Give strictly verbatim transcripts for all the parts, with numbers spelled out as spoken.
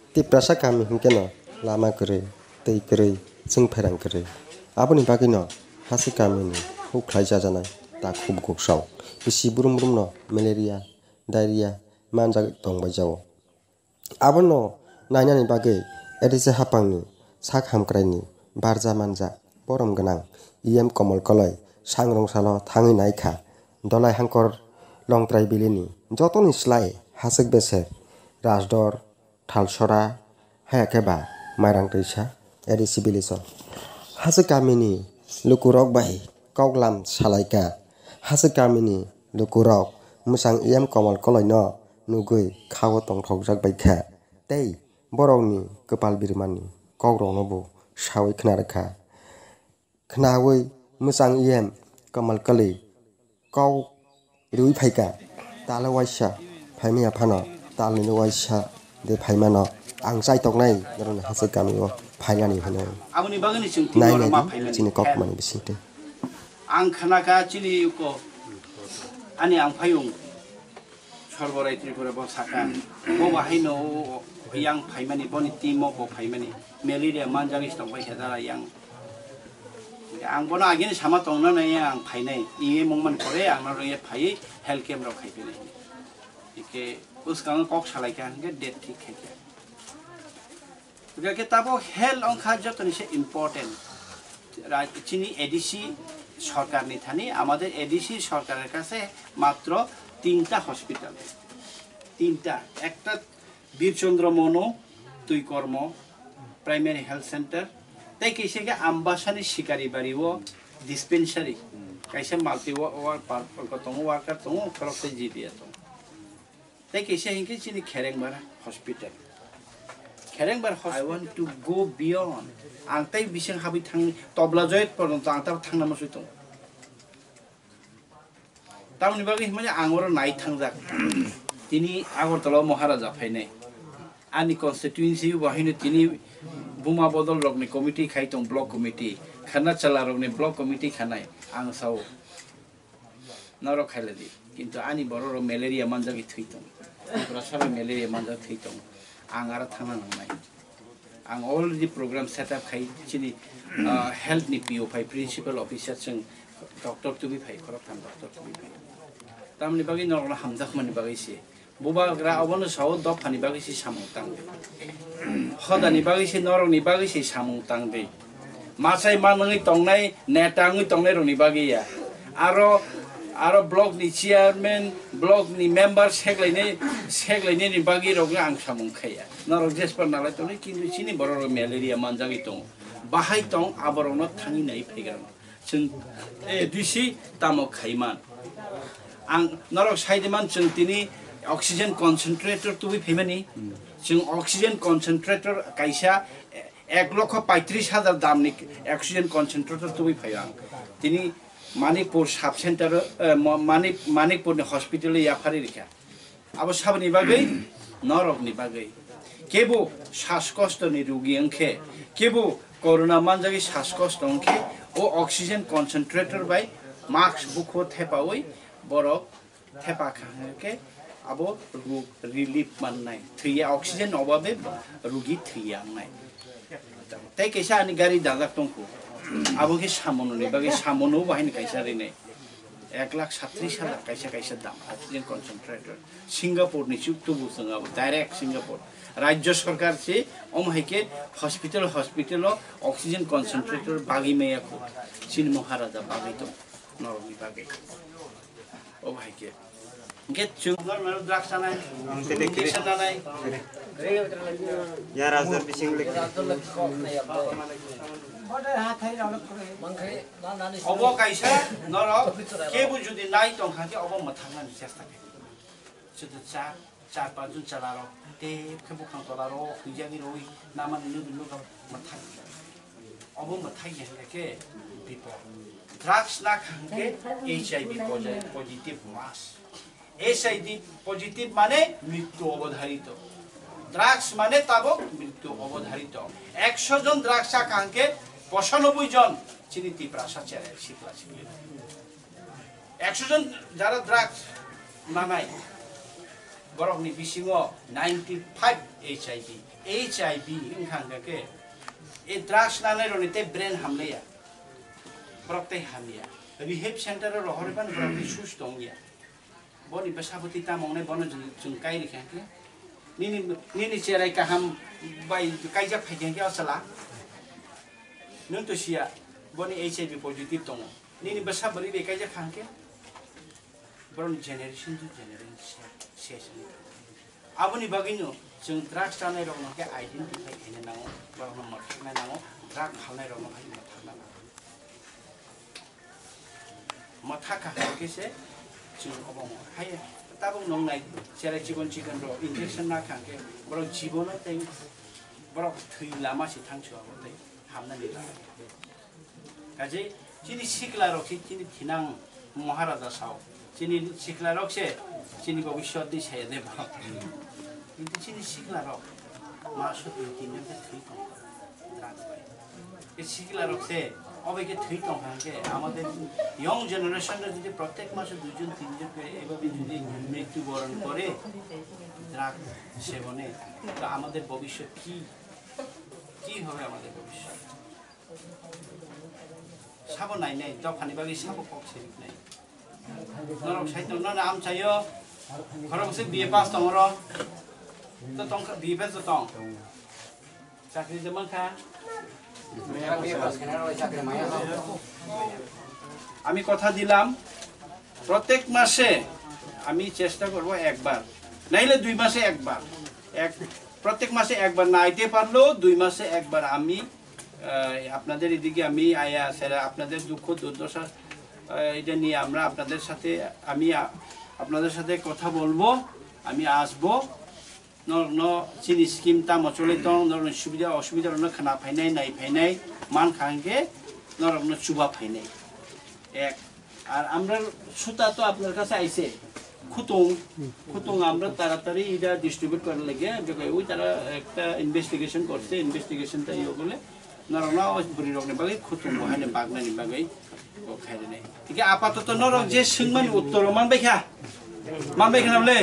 Tiprasa kami hingkeno lama kere tei kere जों फेरां kere aboni bagino hachwk kami ni huklai jajanai ta khub guksaw bisi brum brum no malaria diarrhea manjak tongbai jao abono nainani bagui edise hapangni sak hamkraini barja manja borom ganang em Kamal Kalai sangrong salo Thangwi Naikha Dhalai Hangkor Longtrai bilini jotoni slai hachwk beser rajdor thalsora hayakeba mairang teisa edisi biliso hachwk kamini lukurok bai koklam salaika hachwk kamini lukurok musang em Kamal Kalai no nugui khawo tongthokjak baikha tei borokni kopal birmani kogrokno bo sawi khnarekha khnawi musang em Kamal Kalai kau rui phaika tala waisa phaimia phano talni waisa de phaimano ang chai toknai narona hachwk kamio phainani hono amuni bagani chungti nai ma nai chini kokmani bisinte ang khanaka chili ko ani ang phayung sorborai tripura bo sakan bo bahino yang phaimani boni timo bo phaimani malaria manjagi stong bai hedara yang ang bono agin sama tongna na yang phainai iye mongman kore ang na ye phai health camp ro khaipene ike uskang kok salai kan ge det thik khaike ke tabo health on khajo to ni important chini ADC সরকার নি থানি আমাদের ADC সরকারের কাছে মাত্র তিনটা hospital তিনটা একটা বীরচন্দ্র মনো তুই কর্ম প্রাইমারি হেলথ সেন্টার তাই কেসে গে আমবাসানি শিকারি বাড়ি ও ডিসপেন্সারি কাইসে মাল্টি ওয়ার্ক পার কতং ওয়ার্কার তং খরচে জিবিয়া তং তাই কেসে হিংকে চিনি খেরেংবারা হসপিটাল খেরেংবার I want to go beyond angtai bising habi thang tobla joyet poront angta thangna masui tong tamni bagi মানে angor nai thangjak tini agortala maharaja phainai ani constituency bahine tini buma bodol rokni committee khai tong block committee khana chala rokni block committee khanai ang sao naro khaile di kintu ani bororo malaria manjagi thitong rasabe malaria manjagi thitong ang ara thana nai ang already program set up khai chini health ni P O phai principal officer chung doctor to be phai korok tham doctor to be phai tamni bagi norona hamjak mani bagi si buba gra abono saw do phani bagi si samung tang hodani bagi si norong ni bagi si samung tang de masai manangi tongnai netangi tongnai roni bagi ya aro aro block ni chairman block ni member seklaine seklaine ni bagi rogna ang samung khaya narok jesper nalai toni kintu chini bororo malaria manjagi tong bahai tong aborono thangi nai phegram chung edc tamo khaiman ang narok saideman chung tini oxygen concentrator tu bi phemani chung oxygen concentrator kaisa এক লক্ষ পঁয়ত্রিশ হাজার দাম ni oxygen concentrator tu bi phayang tini Manipur sub center Manik Manipur ni hospital ya phari rikha abo sabni bagai norok ni bagai kebo শ্বাসকষ্ট ni rogi angkhe kebo corona manjagi শ্বাসকষ্ট angkhe o oxygen concentrator by mask bukho thepawoi borok thepa khangke abo relief mannai thiya oxygen obabe rogi thiya nai tai kaisa ani gari dajak tongko abo ke samono ni bagi samono bahini kaisa rene এক লাখ সাতত্রিশ হাজার kaisa kaisa dam oxygen concentrator Singapore ni chuktu busanga direct Singapore রাজ্য সরকার সে অমহাইকে hospital hospital oxygen concentrator বাগি মেয়াকো চিন মহারাজা বাগিতো নরমি বাগে ও ভাইকে গেট চুঙ্গর মারু দ্রাক্ষা নাই কেশা নাই Ya razor bising lek. অব কাইসা নর কেবু যদি নাই তং হাকে অব মথানানি চেষ্টা করে শুধু চা চার পাঁচ জন চালারো তে কেবু খান তলারো খুইজাগি রই নামান নুদু নুদু মথাই অব মথাই গেকে বিপদ ড্রাগস না খানকে এইচআইভি পজিটিভ মাস এইচআইভি পজিটিভ মানে মৃত্যু অবধারিত ড্রাগস মানে তাবক মৃত্যু অবধারিত একশো জন ড্রাগস খানকে পঁচানব্বই জন চিনি তিপ্রাসা চেরে শিখলা শিখলি একশো জন যারা ড্রাগস নামাই borokni bisingo ninety-five H I V H I V ingkang ke e drugs nanai roni te brain hamleya borok te hamya rehab center ro horiban borok ni sus dongya boni besaboti tamongne bono jung kai rikha ke nini nini cherai kaham bai kaijak phaigen ke asala nung to sia boni H I V positive tong nini besabori be kaijak khangke boron generation to generation session aboni bagino jung drugs tanai rok no ke identify khene nango borok no mathna nango drug khalnai rok no hai mathna nango mathaka ke se jung obong hai tabung nong nai cherai chikon chikon ro injection na khangke borok jibono tei borok thui lama si thangchwa tei hamna ni la kaje chini sikla rok chini thinang maharaja sao chini sikla rok se chini bhabishyot ni chhe de ba কিন্তু chini sikla rok ma so tin ne thui tong এই sikla rok se অবেকে thui tong hanke আমাদের young generation এর যদি প্রত্যেক মাসে দুইজন তিনজন করে এভাবে যদি মৃত্যুবরণ করে ড্রাগ সেবনে তো আমাদের ভবিষ্যৎ কি কি হবে আমাদের ভবিষ্যৎ সাবো নাই নাই দফানি বাকি সাবো পক্ষে নাই নরক সাইতো না আম চাইও ঘরবসে বিএ পাস তমর তো তং বিএ পাস তো তং চাকরি জমা খা আমি কথা দিলাম প্রত্যেক মাসে আমি চেষ্টা করব একবার নাইলে দুই মাসে একবার এক প্রত্যেক মাসে একবার না আইতে পারলো দুই মাসে একবার আমি আপনাদের এদিকে আমি আয়া সেরা আপনাদের দুঃখ দুর্দশা এটা নিয়ে আমরা আপনাদের সাথে আমি আপনাদের সাথে কথা বলবো আমি আসবো ন চিনি স্কিম তা মচলে দং নর সুবিধা অসুবিধা ন খানা ফাইনাই নাই ফাইনাই মান খাঙ্গে নর ন চুবা ফাইনাই এক আর আমরা সুতা তো আপনার কাছে আইছে খুতুং খুতুং আমরা তাড়াতাড়ি এটা ডিস্ট্রিবিউট করার লাগে ওই তারা একটা ইনভেস্টিগেশন করছে ইনভেস্টিগেশনটা ইয়ে বলে নরনা বুড়ি রকনে বাকি খুতুং বহানে বাগনানি বাকি খাইলে নাই ঠিক আপাতত নরক যে সিংমানি উত্তর মানবাইখা মানবাইখা নামলে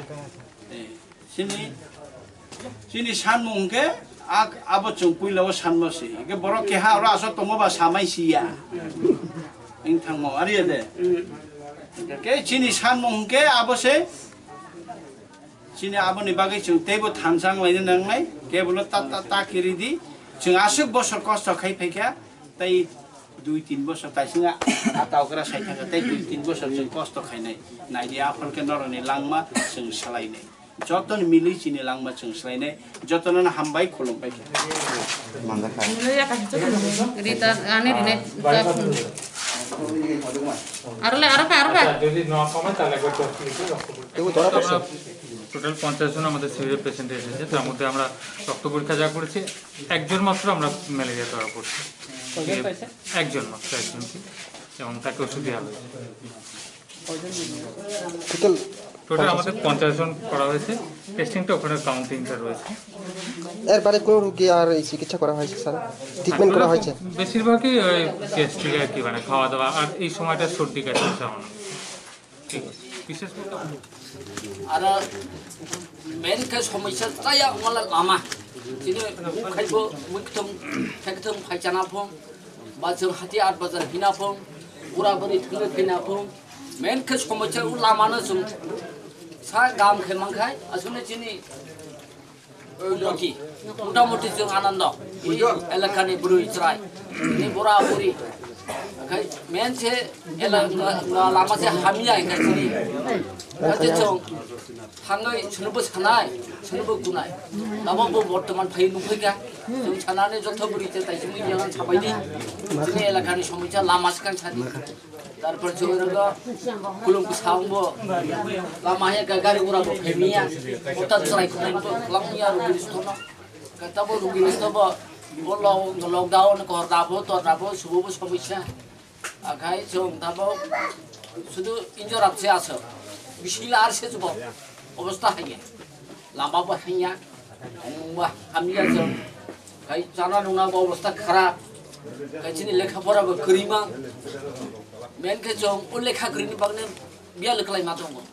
sini sini sanmung ke ak abo chung puilaw sanmo si ke borok ke ha ra aso tomo ba samai sia ing thangmo ari de ke sini sanmung ke abo se sini abo ni bagai chung tebo thansang lain nang nai ke bolo ta ta ta kiri di chung asuk bosor kosto khai phaika tai দুই তিন বছর তাই সিংা আতাও করা সাই থাকা তাই দুই তিন বছর जों কষ্ট খাই নাই নাই দিয়া আপনকে নরনি লাংমা जों সালাই নাই যতন মিলি চিনি লাংমা जों সালাই নাই যতন হামবাই খলমবাই মানদা খাই মিলিয়া কাছে রিতা আনে দিনে আরলে আরপা আরপা যদি ন কমে তাহলে একবার করতে দিতে রক্ত পরীক্ষা তো ধরা পড়ছে টোটাল পঞ্চাশ জন আমাদের সিভিল পেশেন্ট এসেছে তার মধ্যে আমরা রক্ত পরীক্ষা যা করেছি একজন মাত্র আমরা ম্যালেরিয়া ধরা পড়ছে একজন মাত্র একজনকে এবং তাকে ওষুধ দেওয়া হয়েছে টোটাল টোটাল আমাদের পঞ্চাশ জন করা হয়েছে টেস্টিংটা ওখানে কাউন্টিংটা রয়েছে এরপরে কোন রোগী আর এই চিকিৎসা করা হয়েছে স্যার ট্রিটমেন্ট করা হয়েছে বেশিরভাগই ওই গ্যাস্ট্রিক আর কি মানে খাওয়া দাওয়া আর এই সময়টা সর্দি কাশি সামান্য ঠিক আছে বিশেষ করে আর মেন কে সমস্যা তায়া ওলা লামা যিনি খাইব মুখথম থেকথম ফাইচানা ফম বা जों हाथि आठ बाजार बिना फम उराबरि थंग बिना फम मेन खे समस्या उ लामानो जों सा गाम खेमांखाय असने जिनि नकी मोटामोटी जों आनन्द एलाकानि बुरुइ त्राय नि बरा बुरि खाय मेन से एला लामा से हामिया खाय जिनि खाय जों थाङै सोनबो सानाय सोनबो गुनाय दाबो बर्तमान फै नुफैगा जों सानानै जथ बुरिते ताइसिम यागान साबायदि जोंनि एलाकानि समस्या लामा सिखां सादि तारपर जोरगा खुलुमखौ सावबो लामाया गारि गुराबो फैमिया ओता ट्राइ खालामबो लामिया रुगिस्तनो गाताबो रुगिस्तबो बलो लकडाउन करदाबो तदाबो सुबो समस्या आखाय जों दाबो শুধু ইনজর আপছে আছে बिसिला आरसे जुबो अवस्था हाया लामाबो हाया बा हामिया जों गाय जाना नुना अवस्था खराब गायसिनि लेखा फराबो गरिमा मेन के जों उ लेखा गरिनि बागने बिया लेखलाय मा दङ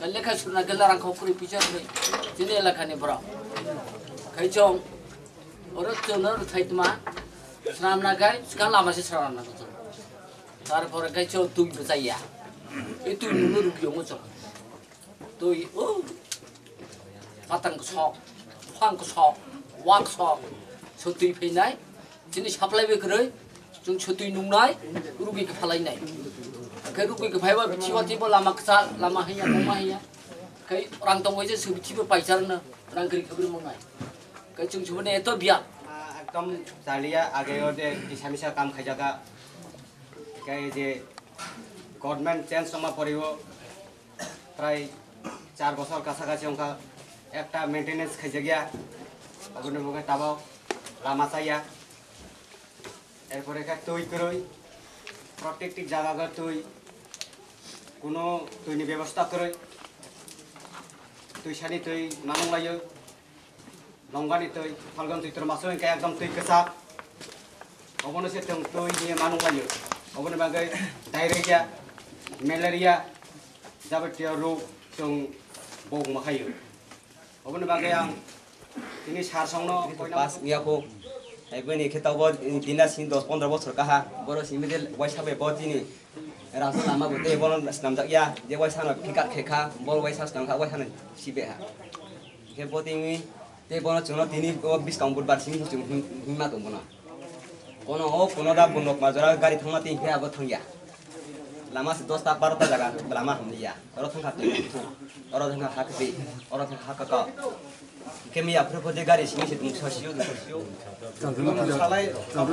lekha surna gelarang kau kuri pijar ni sini lekha ni bro kai chong orang jono thai tma snam na kai sekarang lama sih sekarang na tu তারপরে kai chong tu berjaya itu nunu rugi orang chong tu oh matang kesok phang kesok wak kesok chutui phei nai sini supply be kerei jung chutui nung nai rugi ke phalai nai kai rugi ke phai ba bichi wati bo lama ksa lama hanya lama hanya kai orang tong wajah sebichi bo paicar na orang kiri kabri mongai kai jung chubane eto biar একদম চালিয়া আগে ওদের দিশা মিশা কাম খাই জায়গা গাই যে government change সময় পড়িব প্রায় চার বছর কাছাকাছি অঙ্কা একটা মেনটেনেন্স খাই জায়গা ওগুলো মুখে তাবাও লামা চাইয়া এরপরে তুই করই প্রত্যেকটি জায়গা তুই কোনো তুইনি ব্যবস্থা করই তুই সানি তুই নামং লাইও লঙ্গানি তুই ফালগন তুই তোর মাসুন কে একদম তুই কেসা অবনে সে তুই তুই নিয়ে মানু লাইও অবনে বাগে ডায়রিয়া ম্যালেরিয়া যাবতীয় রোগ जों বং মাখাयो অবনে বাগে আং তিনি সার সংনো পাস ইয়াকো এবেনি খেতাবো দিনা সিন দশ পনেরো বছর কাহা বড় সিমিদে ওয়াইসাবে বতিনি রাসু লামা গতে বন নাম জাকিয়া যে ওয়াইসানা ফিকাত খেখা বল ওয়াইসাস নাম খা ওয়াইসানা সিবে হা কে বতিনি তে বন চুনো তিনি বিশ কাউন্ট বার সিমি চুং হিমা দङ না কোন ও কোন দা বন মাজরা গাড়ি থামা তিন ফে আবো থাঙ্গিয়া লামা সে দশ টা বারো টা জায়গা লামা হামলিয়া অর থাঙ্গা তুই অর থাঙ্গা হাকবি অর থাঙ্গা হাকাকা কেমিয়া প্রপোজে গাড়ি সিমি সে তুম সসিও সসিও সালাই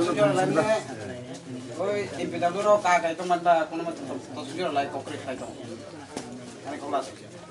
ওই এপিদাগোর কাগাই তো মানবা কোন মত তসবির লাই ককরে খাই দাও আরে কলা